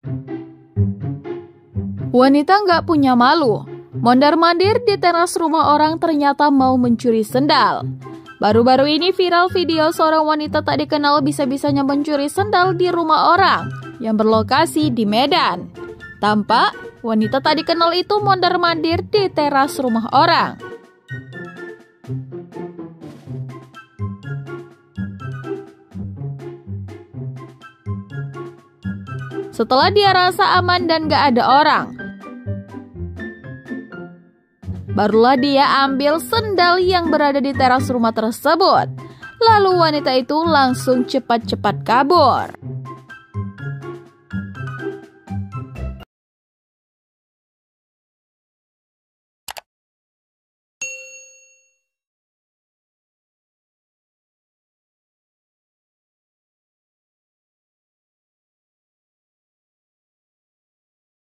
Wanita nggak punya malu. Mondar-mandir di teras rumah orang ternyata mau mencuri sendal. Baru-baru ini viral video seorang wanita tak dikenal bisa-bisanya mencuri sendal di rumah orang yang berlokasi di Medan. Tampak wanita tak dikenal itu mondar-mandir di teras rumah orang. Setelah dia rasa aman dan gak ada orang, barulah dia ambil sendal yang berada di teras rumah tersebut. Lalu wanita itu langsung cepat-cepat kabur.